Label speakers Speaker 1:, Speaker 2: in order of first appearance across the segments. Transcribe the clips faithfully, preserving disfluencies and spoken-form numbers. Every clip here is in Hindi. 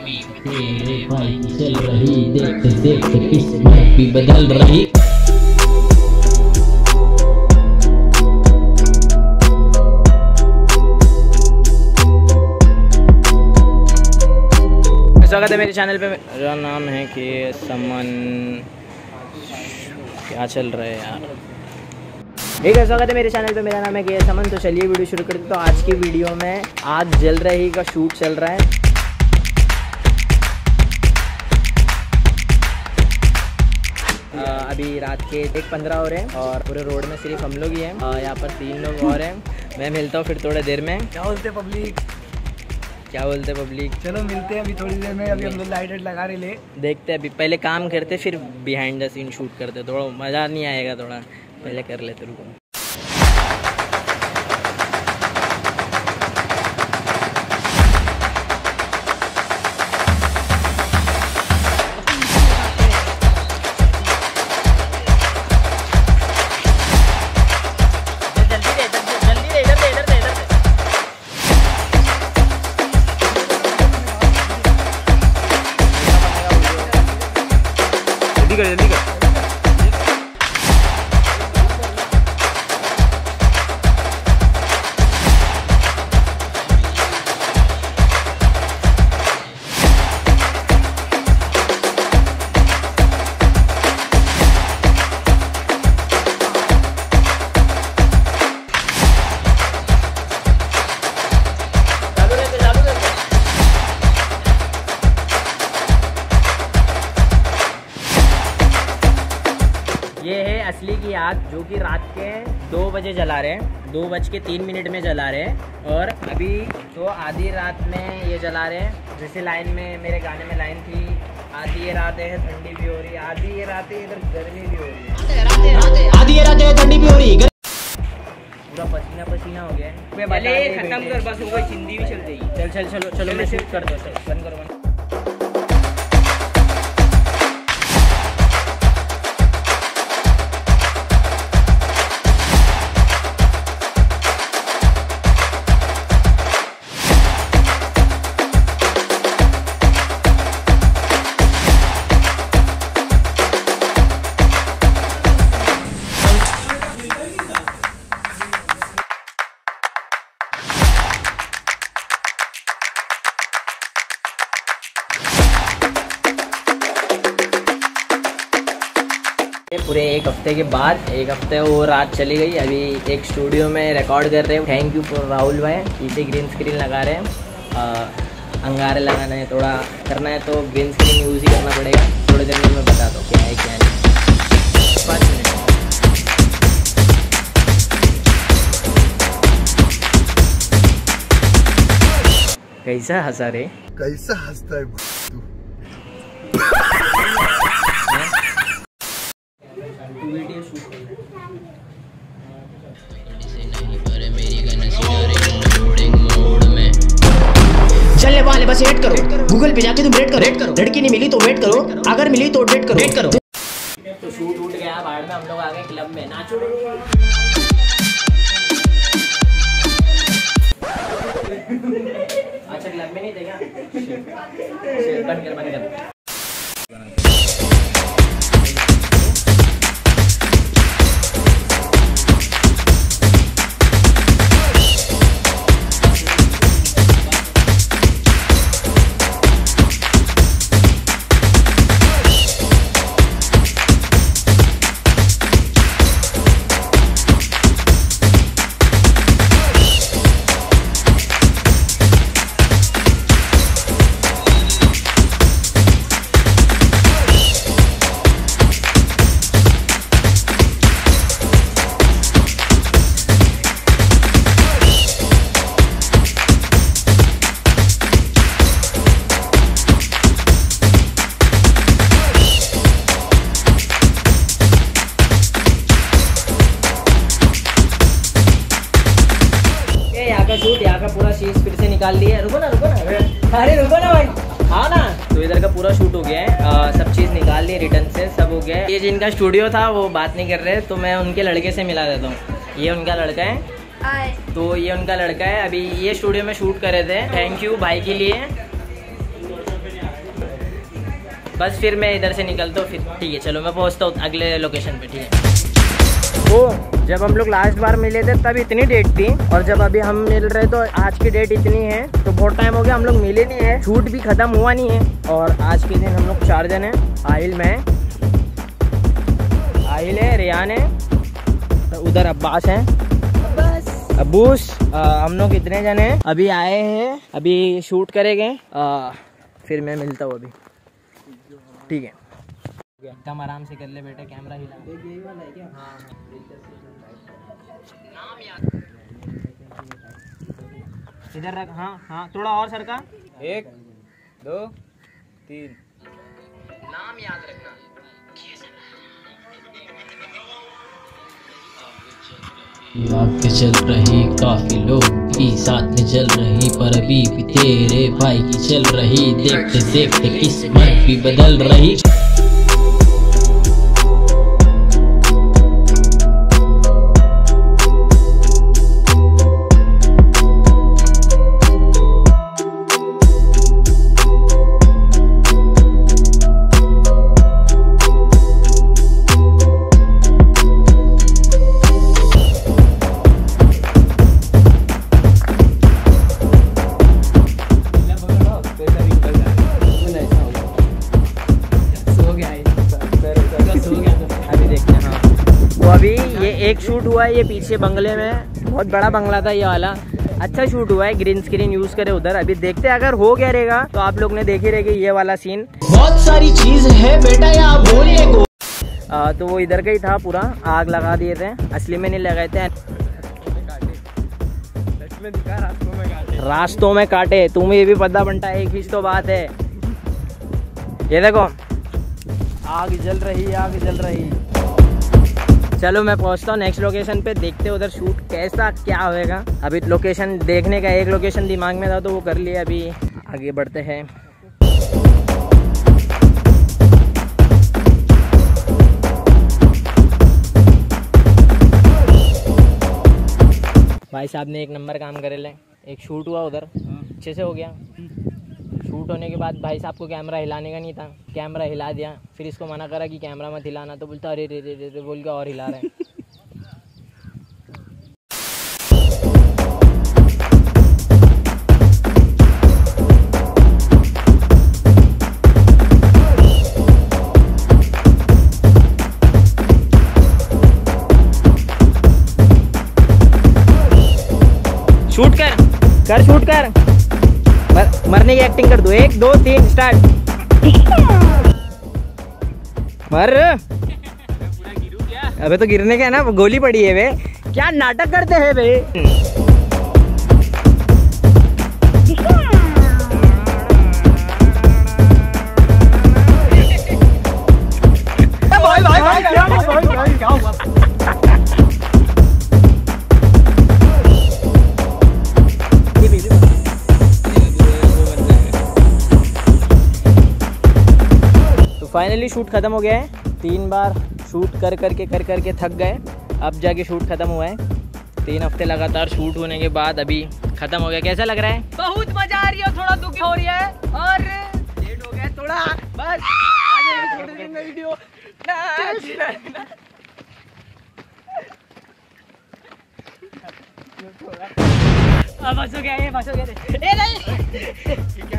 Speaker 1: तेरे भाई की चल रही, देखते देखते किस्मत भी बदल रही।
Speaker 2: स्वागत है मेरे चैनल पे। मेरा नाम है कि समन। क्या चल रहा है यार? ठीक है, स्वागत है मेरे चैनल पे। मेरा नाम है कि समन। तो चलिए वीडियो शुरू करते। तो आज की वीडियो में आज जल रही का शूट चल रहा है। आ, अभी रात के एक पंद्रह हो रहे हैं और पूरे रोड में सिर्फ हम लोग ही हैं। यहाँ पर तीन लोग और हैं। मैं मिलता हूँ फिर थोड़ी देर में।
Speaker 3: क्या बोलते पब्लिक?
Speaker 2: क्या बोलते पब्लिक?
Speaker 3: चलो मिलते हैं अभी थोड़ी देर में। अभी हम लोग लाइट लगा रहे ले
Speaker 2: देखते हैं। अभी पहले काम करते फिर बिहाइंड द सीन शूट करते। थोड़ा मज़ा नहीं आएगा, थोड़ा पहले कर लेते। रुको। जल्दी कर जल्दी कर। ये है असली की आग जो कि रात के दो बजे जला रहे हैं। दो बज के तीन मिनट में जला रहे हैं और अभी तो आधी रात में ये जला रहे हैं। जैसे लाइन में मेरे गाने में लाइन थी, आधी ये रात है ठंडी भी हो रही है, आधी ये रात है इधर गर्मी भी हो रही है,
Speaker 1: आधी ये रात है ठंडी भी हो रही है।
Speaker 2: पूरा पसीना पसीना हो गया है। पहले खत्म कर, बस हो गई, चिंदी भी चल जाएगी। चल चल चलो चलो मैं शूट कर दो। बंद करो बंद। पूरे एक हफ्ते के बाद, एक हफ्ते वो रात चली गई। अभी एक स्टूडियो में रिकॉर्ड कर रहे हैं। थैंक यू फॉर राहुल भाई। पीछे ग्रीन स्क्रीन लगा रहे हैं। अंगारे लगाना है, थोड़ा करना है तो ग्रीन स्क्रीन यूज़ ही करना पड़ेगा। थोड़ी देर में मैं बता दूँ क्या है क्या नहीं। पाँच मिनट। कैसा हंसा रे?
Speaker 4: कैसा हंसता है तू?
Speaker 5: चलने वाले बस वेट करो। गूगल पे जाके तुम रेट करो। रेट करो। लड़की नहीं मिली तो वेट करो, अगर मिली तो डेट करो। डेट करो।
Speaker 2: तो शूट उठ गया बाद में, हम लोग आ गए क्लब में। नाचो। अच्छा क्लब में नहीं थे क्या? बंद कर बंद कर। शूट यहाँ का पूरा शीश फिर से निकाल लिया। रुको ना रुको ना, अरे रुको ना भाई, हाँ ना। तो इधर का पूरा शूट हो गया है। आ, सब चीज़ निकाल ली, रिटर्न से सब हो गया है। ये जिनका स्टूडियो था वो बात नहीं कर रहे, तो मैं उनके लड़के से मिला देता हूँ। ये उनका लड़का है, तो ये उनका लड़का है। अभी ये स्टूडियो में शूट कर रहे थे। थैंक यू भाई के लिए। बस फिर मैं इधर से निकलता हूँ फिर। ठीक है चलो मैं पहुँचता हूँ अगले लोकेशन पे। ठीक है। तो जब हम लोग लास्ट बार मिले थे तब इतनी डेट थी, और जब अभी हम मिल रहे तो आज की डेट इतनी है, तो बहुत टाइम हो गया हम लोग मिले नहीं है, शूट भी खत्म हुआ नहीं है। और आज के दिन हम लोग चार जन हैं, आहिल में आहिल है, रियान है, तो उधर अब्बास है, अब्बूस, हम लोग इतने जन हैं। अभी आए हैं, अभी शूट करेंगे, फिर मैं मिलता हूँ अभी। ठीक है एकदम आराम से कर ले बेटे, कैमरा हिला। यही वाला है क्या? हाँ नाम याद इधर रख। हाँ हाँ थोड़ा और सरका, एक दो तीन, नाम याद रखना।
Speaker 1: आगे चल रही काफी लोग की साथ में चल रही, पर अभी भी तेरे भाई की चल रही। देखते देखते किस्मत भी बदल रही।
Speaker 2: अभी ये एक शूट हुआ है, ये पीछे बंगले में, बहुत बड़ा बंगला था ये वाला, अच्छा शूट हुआ है, ग्रीन स्क्रीन यूज करे उधर। अभी देखते हैं अगर हो गया रहेगा तो आप लोग ने देखी रहेगी ये वाला सीन।
Speaker 5: बहुत सारी चीज है बेटा यहाँ बोलने को।
Speaker 2: आ, तो वो इधर का ही था, पूरा आग लगा दिए थे, असली में नहीं लगाए थे, रास्तों में काटे। तुम्हें ये भी पता बनता है, एक चीज तो बात है, ये देखो आग जल रही, आग जल रही। चलो मैं पहुंचता हूँ नेक्स्ट लोकेशन पे, देखते उधर शूट कैसा क्या होएगा। अभी लोकेशन देखने का एक लोकेशन दिमाग में था तो वो कर लिया, अभी आगे बढ़ते हैं। भाई साहब ने एक नंबर काम करे ले, एक शूट हुआ उधर अच्छे से हो गया। शूट होने के बाद भाई साहब को कैमरा हिलाने का नहीं था, कैमरा हिला दिया, फिर इसको मना करा कि कैमरा मत हिलाना, तो बोलता अरे रे रे रे रे बोल के और हिला रहे हैं। शूट कर कर शूट कर, मर, मरने की एक्टिंग कर दो। एक दो तीन स्टार्ट। मर। अबे तो गिरने का है ना, गोली पड़ी है वे, क्या नाटक करते हैं वे। भाई भाई भाई क्या हुआ? फाइनली शूट खत्म हो गया है, तीन बार शूट कर करके कर करके थक गए, अब जाके शूट खत्म हुआ है। तीन हफ्ते लगातार शूट होने के बाद अभी खत्म हो गया। कैसा लग रहा है? बहुत मजा आ रही है, थोड़ा दुख हो रही है और लेट हो गया थोड़ा, बस आगे छोड़ देंगे वीडियो। अब बस हो गया, ये बस हो गया। ए नहीं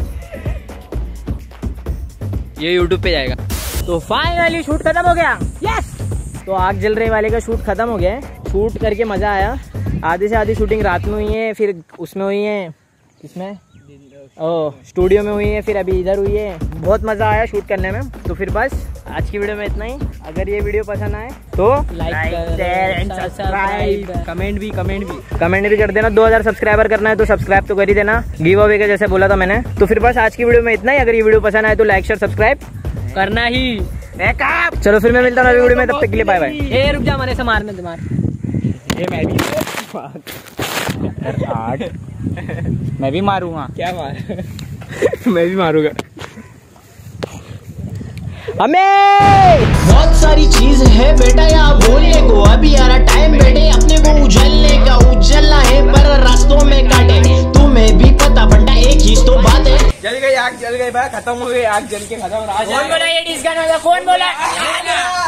Speaker 2: ये यूट्यूब पे जाएगा। तो फाइनली शूट खत्म हो गया, यस। तो आग जल रही वाले का शूट खत्म हो गया है। शूट करके मज़ा आया, आधी से आधी शूटिंग रात में हुई है, फिर उसमें हुई है, किसमें ओह स्टूडियो में हुई है, फिर अभी इधर हुई है। बहुत मज़ा आया शूट करने में। तो फिर बस आज की वीडियो में इतना ही। अगर ये वीडियो पसंद आए तो like share and subscribe, comment भी कमेंट भी कमेंट भी कर देना। दो हज़ार सब्सक्राइबर करना है तो सब्सक्राइब तो कर ही देना, गिव अवे का जैसे बोला था मैंने। तो फिर बस आज की वीडियो में इतना ही। अगर ये वीडियो पसंद आए तो लाइक शेयर सब्सक्राइब करना ही। चलो फिर मैं मिलता हूँ अगली वीडियो में, तब तक के लिए बाय बाय। ए रुक जा, हमारे से मारने दे, मार। ये मैं भी आठ मैं भी मारूंगा। क्या मार? मैं भी मारूंगा। हमें
Speaker 5: बहुत सारी चीज है बेटा यहाँ बोलने को। अभी यार टाइम बेटे अपने को उजलने का, उजलना है पर रास्तों में काटे। तुम्हें भी पता बंटा एक चीज तो बात है, जल गई आग।
Speaker 3: जल गई भाई, खत्म हो गई आग जल के खत्म।
Speaker 2: कौन बोला ये डिस्काउंट वाला? कौन बोला?